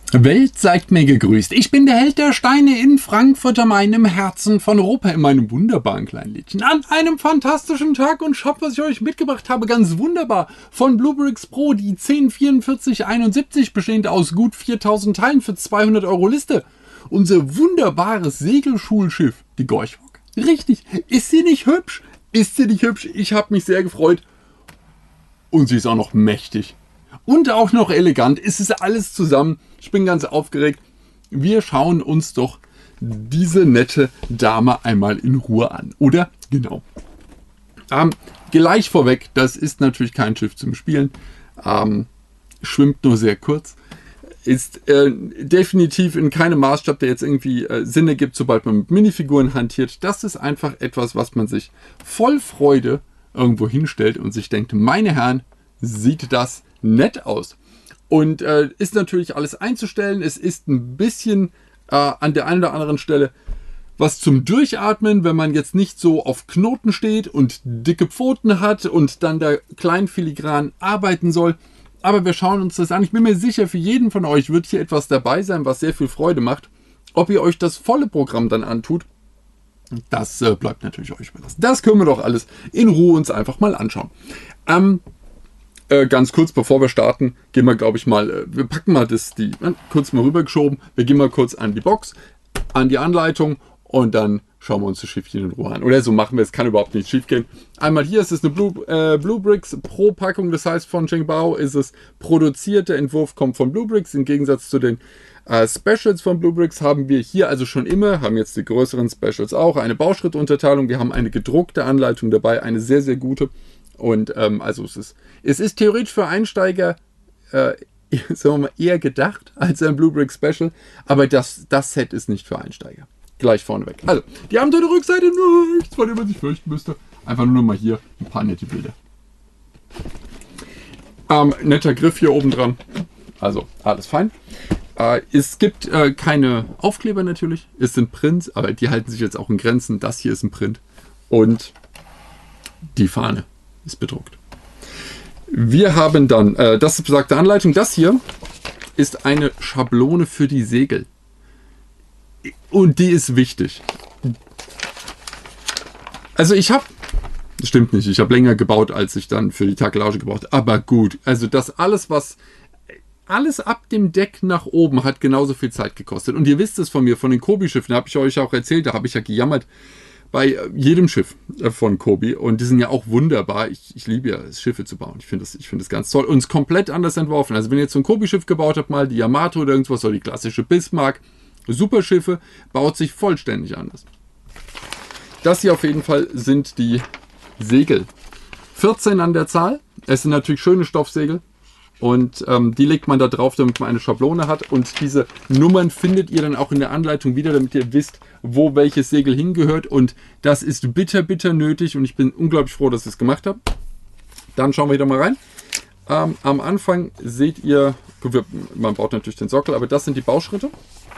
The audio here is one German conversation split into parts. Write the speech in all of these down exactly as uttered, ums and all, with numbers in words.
Welt seid mir gegrüßt. Ich bin der Held der Steine in Frankfurt am Main, im Herzen von Europa, in meinem wunderbaren kleinen Liedchen. An einem fantastischen Tag und schaut, was ich euch mitgebracht habe. Ganz wunderbar. Von Bluebricks Pro, die zehn vierundvierzig einundsiebzig, bestehend aus gut viertausend Teilen für zweihundert Euro Liste. Unser wunderbares Segelschulschiff, die Gorchwok. Richtig. Ist sie nicht hübsch? Ist sie nicht hübsch? Ich habe mich sehr gefreut. Und sie ist auch noch mächtig. Und auch noch elegant. Es ist alles zusammen. Ich bin ganz aufgeregt. Wir schauen uns doch diese nette Dame einmal in Ruhe an. Oder? Genau. Ähm, gleich vorweg, das ist natürlich kein Schiff zum Spielen. Ähm, schwimmt nur sehr kurz. Ist äh, definitiv in keinem Maßstab, der jetzt irgendwie äh, Sinn ergibt, sobald man mit Minifiguren hantiert. Das ist einfach etwas, was man sich voll Freude irgendwo hinstellt und sich denkt, meine Herren, sieht das nett aus. Und äh, ist natürlich alles einzustellen. Es ist ein bisschen äh, an der einen oder anderen Stelle was zum Durchatmen, wenn man jetzt nicht so auf Knoten steht und dicke Pfoten hat und dann da klein filigran arbeiten soll. Aber wir schauen uns das an. Ich bin mir sicher, für jeden von euch wird hier etwas dabei sein, was sehr viel Freude macht. Ob ihr euch das volle Programm dann antut, das äh, bleibt natürlich euch überlassen. Das können wir doch alles in Ruhe uns einfach mal anschauen. Ähm, Äh, ganz kurz, bevor wir starten, gehen wir, glaube ich, mal, äh, wir packen mal das, die, äh, kurz mal rübergeschoben, wir gehen mal kurz an die Box, an die Anleitung und dann schauen wir uns das Schiffchen in Ruhe an. Oder so machen wir es, kann überhaupt nicht schief gehen. Einmal hier ist es eine Blue, äh, Bluebricks Pro Packung, das heißt von Zhengbao ist es produziert, der Entwurf kommt von Bluebricks. Im Gegensatz zu den äh, Specials von Bluebricks haben wir hier also schon immer, haben jetzt die größeren Specials auch, eine Bauschrittunterteilung, wir haben eine gedruckte Anleitung dabei, eine sehr, sehr gute. Und ähm, also es ist, es ist theoretisch für Einsteiger äh, sagen wir mal, eher gedacht als ein Bluebrick Special, aber das, das Set ist nicht für Einsteiger. Gleich vorneweg. Also, die haben eine Rückseite, nichts, vor dem man sich fürchten müsste. Einfach nur mal hier ein paar nette Bilder. Ähm, netter Griff hier oben dran. Also, alles fein. Äh, es gibt äh, keine Aufkleber natürlich. Es sind Prints, aber die halten sich jetzt auch in Grenzen. Das hier ist ein Print. Und die Fahne ist bedruckt. Wir haben dann, äh, das ist besagte Anleitung, das hier ist eine Schablone für die Segel. Und die ist wichtig. Also ich habe, das stimmt nicht, ich habe länger gebaut, als ich dann für die Takelage gebraucht habe. Aber gut, also das alles, was, alles ab dem Deck nach oben hat genauso viel Zeit gekostet. Und ihr wisst es von mir, von den Kobi-Schiffen, habe ich euch auch erzählt, da habe ich ja gejammert, bei jedem Schiff von Kobi. Und die sind ja auch wunderbar. Ich, ich liebe ja es, Schiffe zu bauen. Ich finde das, ich finde das ganz toll. Und es ist komplett anders entworfen. Also wenn ihr jetzt so ein Kobi-Schiff gebaut habt, mal die Yamato oder irgendwas, oder die klassische Bismarck, super Schiffe, baut sich vollständig anders. Das hier auf jeden Fall sind die Segel. vierzehn an der Zahl. Es sind natürlich schöne Stoffsegel. Und ähm, die legt man da drauf, damit man eine Schablone hat. Und diese Nummern findet ihr dann auch in der Anleitung wieder, damit ihr wisst, wo welches Segel hingehört. Und das ist bitter, bitter nötig. Und ich bin unglaublich froh, dass ich es gemacht habe. Dann schauen wir wieder mal rein. Ähm, am Anfang seht ihr, man baut natürlich den Sockel, aber das sind die Bauschritte.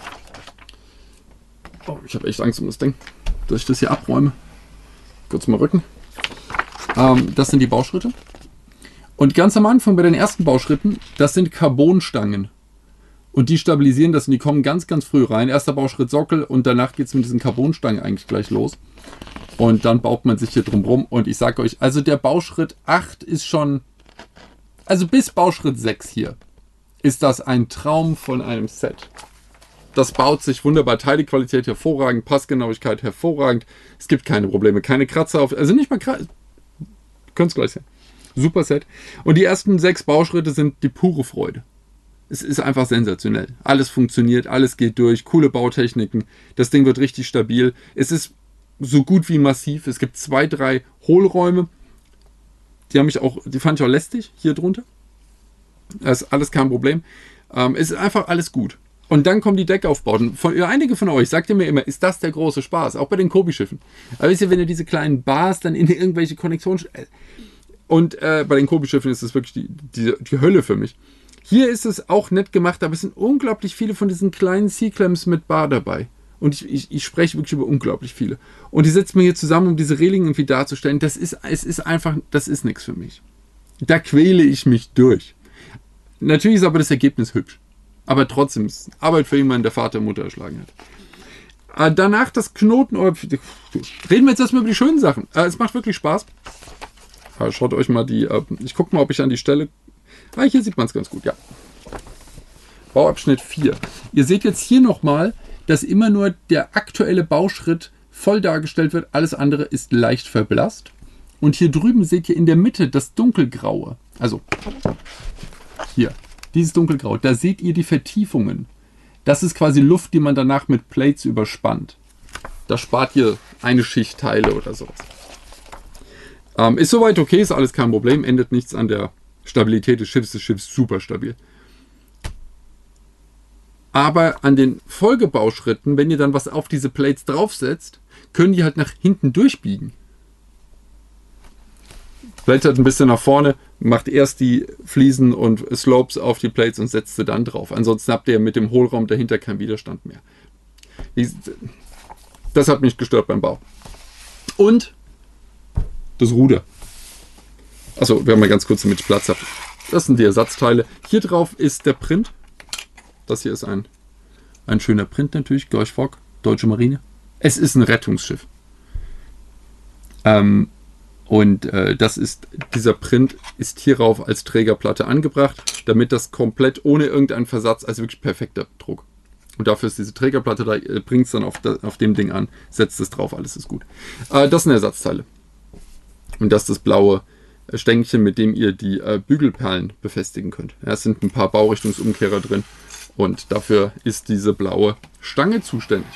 Oh, ich habe echt Angst um das Ding, dass ich das hier abräume. Kurz mal rücken. Ähm, das sind die Bauschritte. Und ganz am Anfang bei den ersten Bauschritten, das sind Carbonstangen. Und die stabilisieren das und die kommen ganz, ganz früh rein. Erster Bauschritt Sockel und danach geht es mit diesen Carbonstangen eigentlich gleich los. Und dann baut man sich hier drum rum. Und ich sage euch, also der Bauschritt acht ist schon, also bis Bauschritt sechs hier, ist das ein Traum von einem Set. Das baut sich wunderbar, Teilequalität hervorragend, Passgenauigkeit hervorragend. Es gibt keine Probleme, keine Kratzer auf, also nicht mal Kratzer, könnt es gleich sehen. Super Set. Und die ersten sechs Bauschritte sind die pure Freude. Es ist einfach sensationell. Alles funktioniert, alles geht durch, coole Bautechniken. Das Ding wird richtig stabil. Es ist so gut wie massiv. Es gibt zwei, drei Hohlräume. Die haben mich auch, die fand ich auch lästig hier drunter. Das ist alles kein Problem. Ähm, es ist einfach alles gut. Und dann kommen die Deckaufbauten. Von, ja, einige von euch sagt ihr mir immer, ist das der große Spaß? Auch bei den Kobi-Schiffen. Aber wisst ihr, wenn ihr diese kleinen Bars dann in irgendwelche Konnektionen... Und äh, bei den Kobi-Schiffen ist das wirklich die, die, die Hölle für mich. Hier ist es auch nett gemacht, aber es sind unglaublich viele von diesen kleinen C-Clamps mit Bar dabei. Und ich, ich, ich spreche wirklich über unglaublich viele. Und die setzen wir hier zusammen, um diese Reling irgendwie darzustellen. Das ist, es ist einfach, das ist nichts für mich. Da quäle ich mich durch. Natürlich ist aber das Ergebnis hübsch. Aber trotzdem ist es Arbeit für jemanden, der Vater und Mutter erschlagen hat. Äh, danach das Knoten. Oh, reden wir jetzt erstmal über die schönen Sachen. Äh, es macht wirklich Spaß. Äh, schaut euch mal die. Äh, ich gucke mal, ob ich an die Stelle. Ah, hier sieht man es ganz gut, ja. Bauabschnitt vier. Ihr seht jetzt hier nochmal, dass immer nur der aktuelle Bauschritt voll dargestellt wird. Alles andere ist leicht verblasst. Und hier drüben seht ihr in der Mitte das dunkelgraue. Also hier, dieses dunkelgraue. Da seht ihr die Vertiefungen. Das ist quasi Luft, die man danach mit Plates überspannt. Da spart ihr eine Schicht Teile oder sowas. Ähm, ist soweit okay, ist alles kein Problem. Ändert nichts an der Stabilität des Schiffs. Das Schiff ist super stabil. Aber an den Folgebauschritten, wenn ihr dann was auf diese Plates draufsetzt, können die halt nach hinten durchbiegen. Blättert ein bisschen nach vorne, macht erst die Fliesen und Slopes auf die Plates und setzt sie dann drauf. Ansonsten habt ihr mit dem Hohlraum dahinter keinen Widerstand mehr. Das hat mich gestört beim Bau. Und das Ruder. Achso, wir haben mal ganz kurz, damit ich Platz habe. Das sind die Ersatzteile. Hier drauf ist der Print. Das hier ist ein, ein schöner Print natürlich. Gorch Fock, Deutsche Marine. Es ist ein Rettungsschiff. Ähm, und äh, das ist, dieser Print ist hierauf als Trägerplatte angebracht, damit das komplett ohne irgendeinen Versatz, also wirklich perfekter Druck. Und dafür ist diese Trägerplatte da, äh, bringt es dann auf, da, auf dem Ding an, setzt es drauf, alles ist gut. Äh, das sind Ersatzteile. Und das ist das blaue Stängchen, mit dem ihr die äh, Bügelperlen befestigen könnt. Ja, es sind ein paar Baurichtungsumkehrer drin und dafür ist diese blaue Stange zuständig.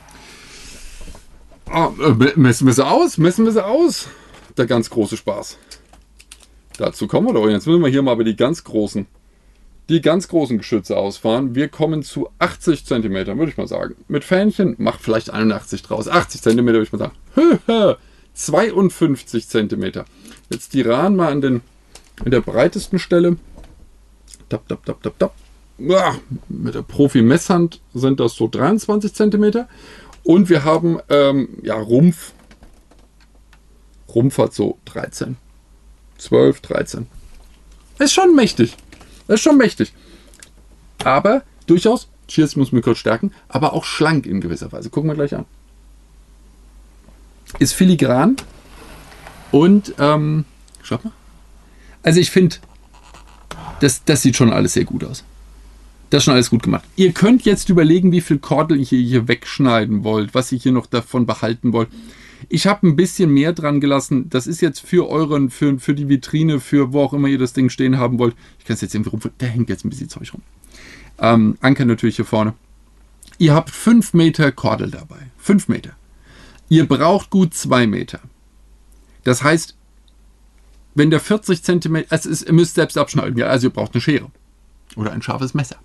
Ah, messen wir sie aus, messen wir sie aus. Der ganz große Spaß. Dazu kommen wir doch. Jetzt müssen wir hier mal aber die ganz großen, die ganz großen Geschütze ausfahren. Wir kommen zu achtzig Zentimeter, würde ich mal sagen. Mit Fähnchen macht vielleicht einundachtzig draus. achtzig Zentimeter, würde ich mal sagen. zweiundfünfzig Zentimeter. Jetzt die Rahn mal an, den, an der breitesten Stelle. Tap, tap, tap, tap, tap. Ja, mit der Profi-Messhand sind das so dreiundzwanzig Zentimeter. Und wir haben ähm, ja, Rumpf. Rumpf hat so dreizehn. zwölf, dreizehn. Ist schon mächtig. Ist schon mächtig. Aber durchaus, Cheers muss mich kurz stärken, aber auch schlank in gewisser Weise. Gucken wir gleich an. Ist filigran. Und, ähm, schaut mal. Also ich finde, das, das sieht schon alles sehr gut aus. Das ist schon alles gut gemacht. Ihr könnt jetzt überlegen, wie viel Kordel ihr hier wegschneiden wollt, was ihr hier noch davon behalten wollt. Ich habe ein bisschen mehr dran gelassen. Das ist jetzt für euren, für, für die Vitrine, für wo auch immer ihr das Ding stehen haben wollt. Ich kann es jetzt irgendwie rum. Da hängt jetzt ein bisschen Zeug rum. Ähm, Anker natürlich hier vorne. Ihr habt fünf Meter Kordel dabei. fünf Meter. Ihr braucht gut zwei Meter. Das heißt, wenn der vierzig Zentimeter, es ist, ihr müsst selbst abschneiden. Ja, also ihr braucht eine Schere oder ein scharfes Messer.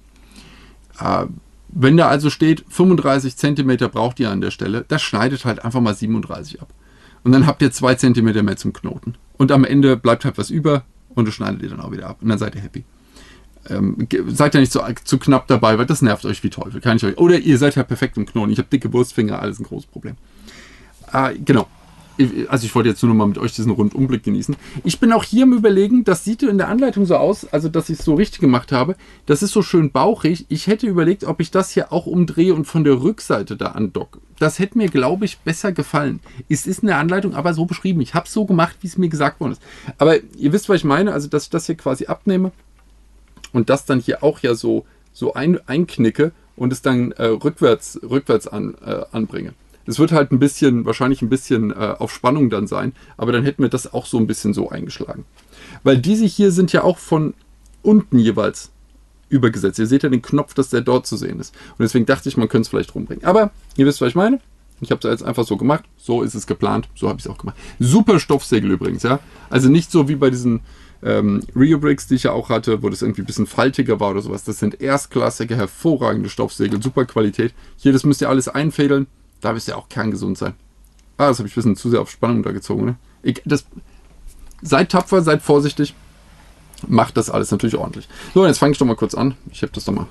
Äh, wenn da also steht, fünfunddreißig Zentimeter braucht ihr an der Stelle, das schneidet halt einfach mal siebenunddreißig ab. Und dann habt ihr zwei Zentimeter mehr zum Knoten. Und am Ende bleibt halt was über und das schneidet ihr dann auch wieder ab. Und dann seid ihr happy. Ähm, seid ja nicht zu, zu knapp dabei, weil das nervt euch wie Teufel. Kann ich euch. Oder ihr seid ja perfekt im Knoten. Ich habe dicke Wurstfinger, alles ein großes Problem. Äh, genau. Also ich wollte jetzt nur noch mal mit euch diesen Rundumblick genießen. Ich bin auch hier im Überlegen, das sieht in der Anleitung so aus, also dass ich es so richtig gemacht habe. Das ist so schön bauchig. Ich hätte überlegt, ob ich das hier auch umdrehe und von der Rückseite da andocke. Das hätte mir, glaube ich, besser gefallen. Es ist in der Anleitung aber so beschrieben. Ich habe es so gemacht, wie es mir gesagt worden ist. Aber ihr wisst, was ich meine. Also dass ich das hier quasi abnehme und das dann hier auch ja so, so ein, einknicke und es dann äh, rückwärts, rückwärts an, äh, anbringe. Es wird halt ein bisschen, wahrscheinlich ein bisschen äh, auf Spannung dann sein, aber dann hätten wir das auch so ein bisschen so eingeschlagen. Weil diese hier sind ja auch von unten jeweils übergesetzt. Ihr seht ja den Knopf, dass der dort zu sehen ist. Und deswegen dachte ich, man könnte es vielleicht rumbringen. Aber ihr wisst, was ich meine. Ich habe es jetzt einfach so gemacht. So ist es geplant. So habe ich es auch gemacht. Super Stoffsegel übrigens, ja. Also nicht so wie bei diesen ähm, Rio Bricks, die ich ja auch hatte, wo das irgendwie ein bisschen faltiger war oder sowas. Das sind erstklassige, hervorragende Stoffsegel. Super Qualität. Hier, das müsst ihr alles einfädeln. Da müsst ihr auch kerngesund sein. Ah, das habe ich ein bisschen zu sehr auf Spannung da gezogen. Ne? Ich, das, seid tapfer, seid vorsichtig. Macht das alles natürlich ordentlich. So, jetzt fange ich doch mal kurz an. Ich habe das doch mal.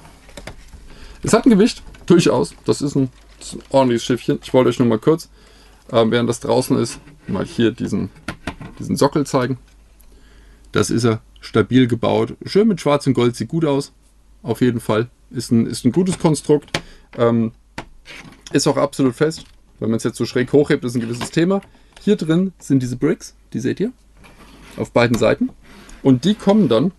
Es hat ein Gewicht, durchaus. Das ist ein, das ist ein ordentliches Schiffchen. Ich wollte euch nur mal kurz, äh, während das draußen ist, mal hier diesen, diesen Sockel zeigen. Das ist er, stabil gebaut. Schön mit Schwarz und Gold, sieht gut aus. auf jeden Fall. Ist ein, ist ein gutes Konstrukt. Ähm, ist auch absolut fest. Wenn man es jetzt so schräg hochhebt, ist ein gewisses Thema. Hier drin sind diese Bricks, die seht ihr, auf beiden Seiten. Und die kommen dann,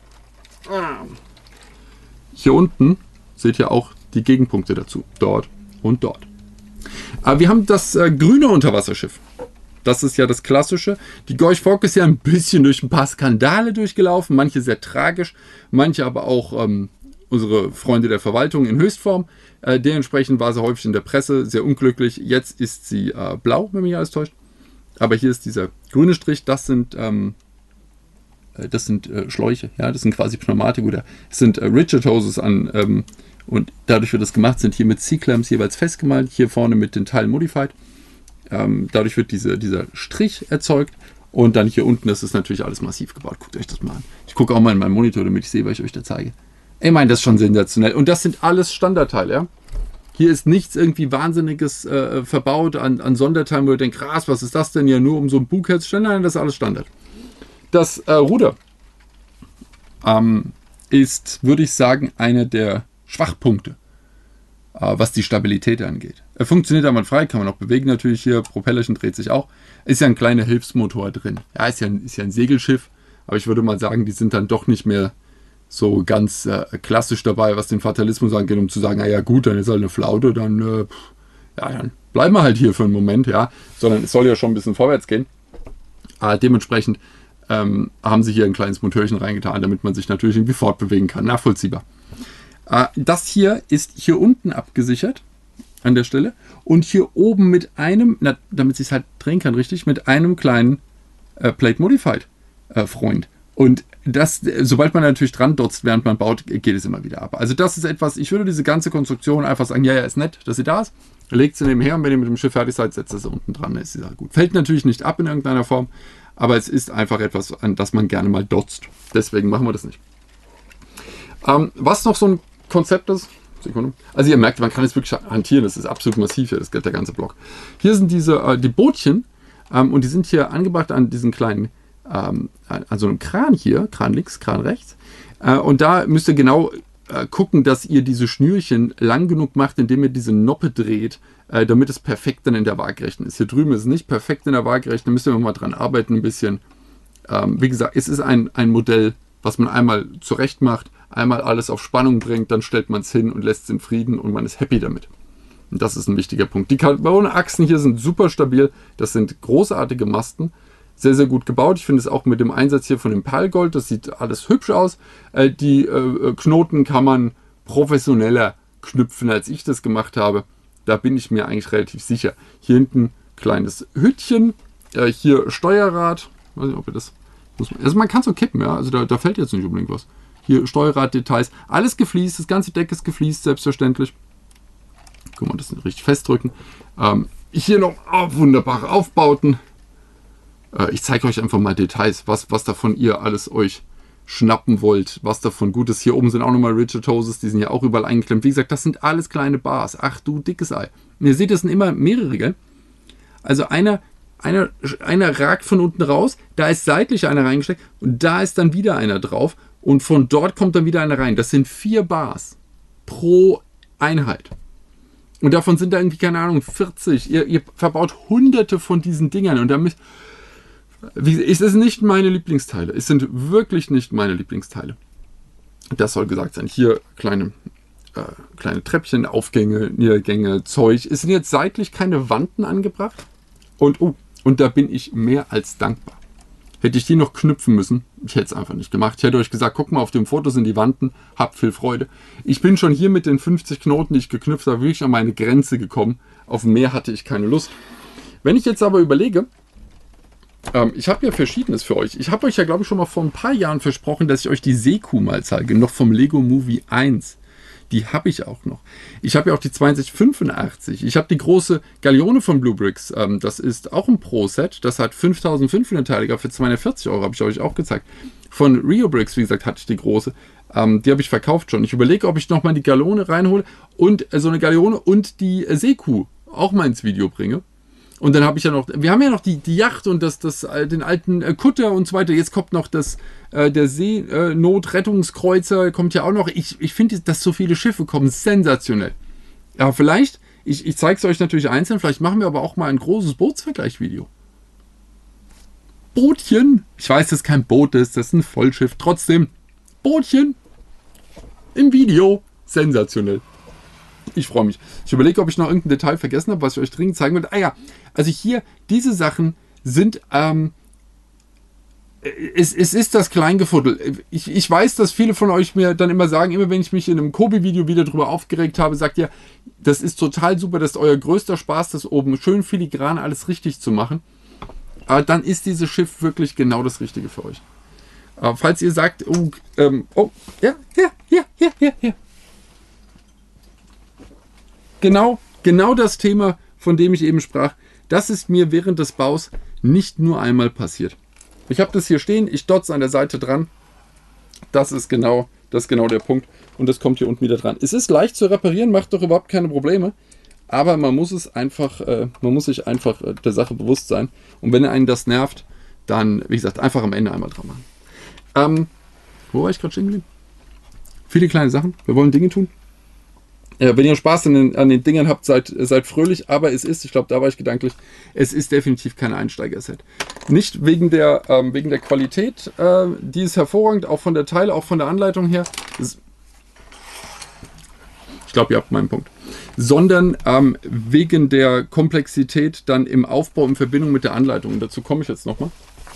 hier unten seht ihr auch die Gegenpunkte dazu, dort und dort. Aber wir haben das äh, grüne Unterwasserschiff. Das ist ja das Klassische. Die Gorch Fock ist ja ein bisschen durch ein paar Skandale durchgelaufen, manche sehr tragisch, manche aber auch ähm, unsere Freunde der Verwaltung in Höchstform. Äh, dementsprechend war sie häufig in der Presse, sehr unglücklich. Jetzt ist sie äh, blau, wenn mich alles täuscht. Aber hier ist dieser grüne Strich, das sind, ähm, das sind äh, Schläuche, ja, das sind quasi Pneumatik oder es sind äh, Rigid Hoses an ähm, und dadurch wird das gemacht, sind hier mit C-Clamps jeweils festgemalt, hier vorne mit den Teilen modified. Ähm, dadurch wird diese, dieser Strich erzeugt und dann hier unten, das ist natürlich alles massiv gebaut. Guckt euch das mal an. Ich gucke auch mal in meinen Monitor, damit ich sehe, was ich euch da zeige. Ich meine, das ist schon sensationell. Und das sind alles Standardteile, ja. Hier ist nichts irgendwie Wahnsinniges äh, verbaut an, an Sonderteilen, wo ihr denkt, krass, was ist das denn hier, nur um so ein Bug herzustellen? Nein, das ist alles Standard. Das äh, Ruder ähm, ist, würde ich sagen, einer der Schwachpunkte, äh, was die Stabilität angeht. Er funktioniert einwandfrei, kann man auch bewegen natürlich hier, Propellerchen dreht sich auch. Ist ja ein kleiner Hilfsmotor drin. Ja, ist ja ein, ist ja ein Segelschiff, aber ich würde mal sagen, die sind dann doch nicht mehr so ganz äh, klassisch dabei, was den Fatalismus angeht, um zu sagen, naja gut, dann ist halt eine Flaute, dann, äh, ja, dann bleiben wir halt hier für einen Moment, ja. Sondern es soll ja schon ein bisschen vorwärts gehen. Äh, dementsprechend ähm, haben sie hier ein kleines Motörchen reingetan, damit man sich natürlich irgendwie fortbewegen kann. Nachvollziehbar. Äh, das hier ist hier unten abgesichert, an der Stelle. Und hier oben mit einem, na, damit es sich halt drehen kann, richtig, mit einem kleinen äh, Plate Modified äh, Freund. Und das, sobald man natürlich dran dotzt, während man baut, geht es immer wieder ab. Also das ist etwas, ich würde diese ganze Konstruktion einfach sagen, ja, ja, ist nett, dass sie da ist. Legt sie nebenher und wenn ihr mit dem Schiff fertig seid, setzt sie unten dran, ist sie halt gut. Fällt natürlich nicht ab in irgendeiner Form, aber es ist einfach etwas, an das man gerne mal dotzt. Deswegen machen wir das nicht. Ähm, was noch so ein Konzept ist, Sekunde. Also ihr merkt, man kann es wirklich hantieren, das ist absolut massiv hier, das, der ganze Block. Hier sind diese, äh, die Bootchen ähm, und die sind hier angebracht an diesen kleinen also einem Kran hier, Kran links, Kran rechts. Und da müsst ihr genau gucken, dass ihr diese Schnürchen lang genug macht, indem ihr diese Noppe dreht, damit es perfekt dann in der Waagerechten ist. Hier drüben ist es nicht perfekt in der Waagerechten, da müsst ihr mal dran arbeiten ein bisschen. Wie gesagt, es ist ein, ein Modell, was man einmal zurecht macht, einmal alles auf Spannung bringt, dann stellt man es hin und lässt es in Frieden und man ist happy damit. Und das ist ein wichtiger Punkt. Die Carbonachsen hier sind super stabil, das sind großartige Masten. Sehr, sehr gut gebaut. Ich finde es auch mit dem Einsatz hier von dem Perlgold, das sieht alles hübsch aus. Äh, die äh, Knoten kann man professioneller knüpfen, als ich das gemacht habe. Da bin ich mir eigentlich relativ sicher. Hier hinten kleines Hütchen, äh, hier Steuerrad. Weiß nicht, ob ihr das muss man, also man kann es so kippen, ja. Also da, da fällt jetzt nicht unbedingt was. Hier Steuerraddetails, alles gefliest, das ganze Deck ist gefliest, selbstverständlich. Guck mal, das richtig festdrücken. Ähm, hier noch oh, wunderbare Aufbauten. Ich zeige euch einfach mal Details, was, was davon ihr alles euch schnappen wollt, was davon gut ist. Hier oben sind auch nochmal Rigid Hoses, die sind ja auch überall eingeklemmt. Wie gesagt, das sind alles kleine Bars. Ach du dickes Ei. Und ihr seht, das sind immer mehrere, gell? Also einer, einer, einer ragt von unten raus, da ist seitlich einer reingesteckt und da ist dann wieder einer drauf und von dort kommt dann wieder einer rein. Das sind vier Bars pro Einheit. Und davon sind da irgendwie, keine Ahnung, vierzig. Ihr, ihr verbaut hunderte von diesen Dingern und da müsst es ist nicht meine Lieblingsteile. Es sind wirklich nicht meine Lieblingsteile. Das soll gesagt sein. Hier kleine, äh, kleine Treppchen, Aufgänge, Niedergänge, Zeug. Es sind jetzt seitlich keine Wanten angebracht. Und, oh, und da bin ich mehr als dankbar. Hätte ich die noch knüpfen müssen, ich hätte es einfach nicht gemacht. Ich hätte euch gesagt, guck mal, auf dem Foto sind die Wanten, habt viel Freude. Ich bin schon hier mit den fünfzig Knoten, die ich geknüpft habe, wirklich an meine Grenze gekommen. Auf mehr hatte ich keine Lust. Wenn ich jetzt aber überlege, Ähm, ich habe ja Verschiedenes für euch. Ich habe euch ja, glaube ich, schon mal vor ein paar Jahren versprochen, dass ich euch die Seekuh mal zeige. Noch vom Lego Movie eins. Die habe ich auch noch. Ich habe ja auch die zweiundzwanzig fünfundachtzig. Ich habe die große Galeone von Blue Bricks. Ähm, das ist auch ein Pro-Set. Das hat fünftausendfünfhundert Teile für zweihundertvierzig Euro. Habe ich euch auch gezeigt. Von Rio Bricks, wie gesagt, hatte ich die große. Ähm, die habe ich verkauft schon. Ich überlege, ob ich nochmal die Galeone reinhole und äh, so eine Galeone und die äh, Seekuh auch mal ins Video bringe. Und dann habe ich ja noch, wir haben ja noch die, die Yacht und das, das, den alten äh, Kutter und so weiter. Jetzt kommt noch das, äh, der Seenotrettungskreuzer, äh, kommt ja auch noch. Ich, ich finde, dass so viele Schiffe kommen, sensationell. Aber vielleicht, ich, ich zeige es euch natürlich einzeln, vielleicht machen wir aber auch mal ein großes Bootsvergleich-Video. Bootchen. Ich weiß, dass es kein Boot ist, das ist ein Vollschiff. Trotzdem, Bootchen im Video. Sensationell. Ich freue mich. Ich überlege, ob ich noch irgendein Detail vergessen habe, was ich euch dringend zeigen will. Ah ja, also hier, diese Sachen sind, ähm, es, es ist das Kleingefuddel. Ich, ich weiß, dass viele von euch mir dann immer sagen, immer wenn ich mich in einem Kobi-Video wieder drüber aufgeregt habe, sagt ihr, das ist total super, das ist euer größter Spaß, das oben schön filigran alles richtig zu machen. Aber dann ist dieses Schiff wirklich genau das Richtige für euch. Aber falls ihr sagt, oh, ähm, oh, ja, ja, ja, ja, ja, ja. Genau, genau das Thema, von dem ich eben sprach, das ist mir während des Baus nicht nur einmal passiert. Ich habe das hier stehen, ich dotze an der Seite dran. Das ist genau, das ist genau der Punkt. Und das kommt hier unten wieder dran. Es ist leicht zu reparieren, macht doch überhaupt keine Probleme. Aber man muss es einfach, äh, man muss sich einfach äh, der Sache bewusst sein. Und wenn einen das nervt, dann, wie gesagt, einfach am Ende einmal dran machen. Ähm, wo war ich gerade stehen geblieben? Viele kleine Sachen. Wir wollen Dinge tun. Ja, wenn ihr Spaß an den, an den Dingern habt, seid, seid fröhlich, aber es ist, ich glaube, da war ich gedanklich, es ist definitiv kein Einsteiger-Set. Nicht wegen der, ähm, wegen der Qualität, äh, die ist hervorragend, auch von der Teile, auch von der Anleitung her. Das, ich glaube, ihr habt meinen Punkt. Sondern ähm, wegen der Komplexität dann im Aufbau in Verbindung mit der Anleitung. Und dazu komme ich jetzt nochmal.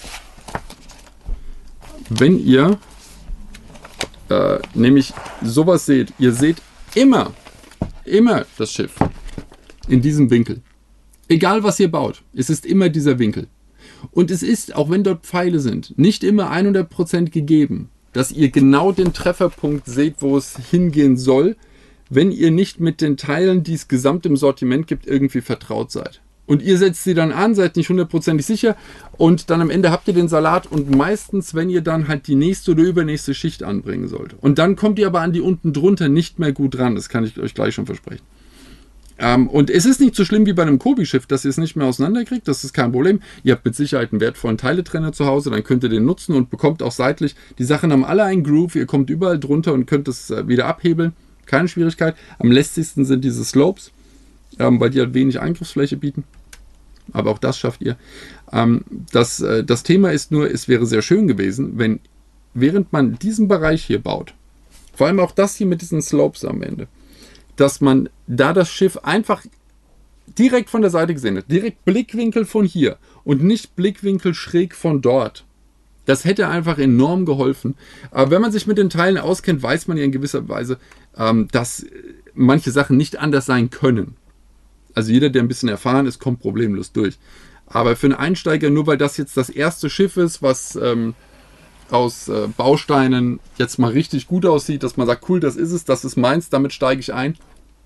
Wenn ihr äh, nämlich sowas seht, ihr seht immer, immer das Schiff in diesem Winkel. Egal was ihr baut, es ist immer dieser Winkel. Und es ist, auch wenn dort Pfeile sind, nicht immer hundert Prozent gegeben, dass ihr genau den Trefferpunkt seht, wo es hingehen soll, wenn ihr nicht mit den Teilen, die es gesamt im Sortiment gibt, irgendwie vertraut seid. Und ihr setzt sie dann an, seid nicht hundertprozentig sicher und dann am Ende habt ihr den Salat und meistens, wenn ihr dann halt die nächste oder übernächste Schicht anbringen sollt. Und dann kommt ihr aber an die unten drunter nicht mehr gut ran, das kann ich euch gleich schon versprechen. Ähm, und es ist nicht so schlimm wie bei einem Kobi-Schiff, dass ihr es nicht mehr auseinanderkriegt, das ist kein Problem. Ihr habt mit Sicherheit einen wertvollen Teiletrenner zu Hause, dann könnt ihr den nutzen und bekommt auch seitlich. Die Sachen haben alle einen Groove, ihr kommt überall drunter und könnt es äh, wieder abhebeln. Keine Schwierigkeit. Am lästigsten sind diese Slopes, ähm, weil die halt wenig Eingriffsfläche bieten. Aber auch das schafft ihr. Ähm, das, äh, das Thema ist nur, es wäre sehr schön gewesen, wenn während man diesen Bereich hier baut, vor allem auch das hier mit diesen Slopes am Ende, dass man da das Schiff einfach direkt von der Seite gesehen hat. Direkt Blickwinkel von hier und nicht Blickwinkel schräg von dort. Das hätte einfach enorm geholfen. Aber wenn man sich mit den Teilen auskennt, weiß man ja in gewisser Weise, ähm, dass manche Sachen nicht anders sein können. Also jeder, der ein bisschen erfahren ist, kommt problemlos durch. Aber für einen Einsteiger, nur weil das jetzt das erste Schiff ist, was ähm, aus äh, Bausteinen jetzt mal richtig gut aussieht, dass man sagt, cool, das ist es, das ist meins, damit steige ich ein.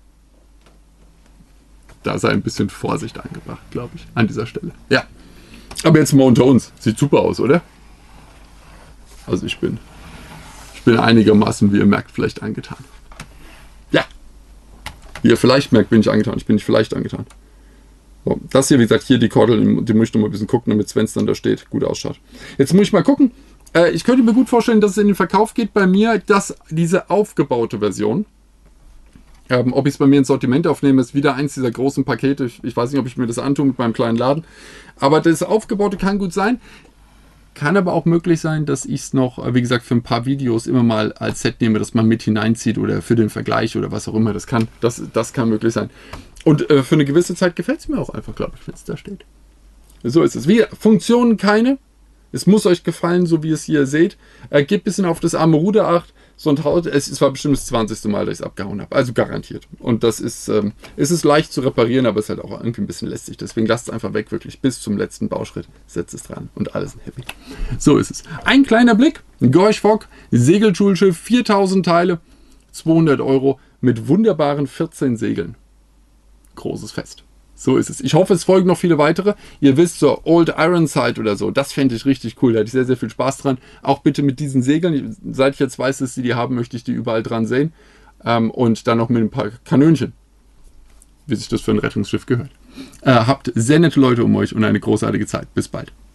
Da sei ein bisschen Vorsicht angebracht, glaube ich, an dieser Stelle. Ja, aber jetzt mal unter uns. Sieht super aus, oder? Also ich bin, ich bin einigermaßen, wie ihr merkt, vielleicht angetan. Ja, wie ihr vielleicht merkt, bin ich angetan. Ich bin nicht vielleicht angetan. So, das hier, wie gesagt, hier die Kordel, die muss ich noch mal ein bisschen gucken, damit Sven dann da steht, gut ausschaut. Jetzt muss ich mal gucken. Äh, ich könnte mir gut vorstellen, dass es in den Verkauf geht bei mir, dass diese aufgebaute Version, ähm, ob ich es bei mir ins Sortiment aufnehme, ist wieder eins dieser großen Pakete. Ich, ich weiß nicht, ob ich mir das antue mit meinem kleinen Laden. Aber das aufgebaute kann gut sein. Kann aber auch möglich sein, dass ich es noch, wie gesagt, für ein paar Videos immer mal als Set nehme, dass man mit hineinzieht oder für den Vergleich oder was auch immer das kann. Das, das kann möglich sein. Und äh, für eine gewisse Zeit gefällt es mir auch einfach, glaube ich, wenn es da steht. So ist es. Wie Funktionen keine. Es muss euch gefallen, so wie ihr es hier seht. Äh, gebt ein bisschen auf das arme Ruder acht. So ein Haut, es, es war bestimmt das zwanzigste Mal, dass ich es abgehauen habe. Also garantiert. Und das ist, ähm, es ist leicht zu reparieren, aber es ist halt auch irgendwie ein bisschen lästig. Deswegen lasst es einfach weg, wirklich bis zum letzten Bauschritt. Setzt es dran und alles sind happy. So ist es. Ein kleiner Blick. Gorch Fock, Segelschulschiff, viertausend Teile, zweihundert Euro mit wunderbaren vierzehn Segeln. Großes Fest. So ist es. Ich hoffe, es folgen noch viele weitere. Ihr wisst, so Old Ironside oder so, das fände ich richtig cool. Da hatte ich sehr, sehr viel Spaß dran. Auch bitte mit diesen Segeln. Seit ich jetzt weiß, dass sie die haben, möchte ich die überall dran sehen. Ähm, und dann noch mit ein paar Kanönchen. Wie sich das für ein Rettungsschiff gehört. Äh, habt sehr nette Leute um euch und eine großartige Zeit. Bis bald.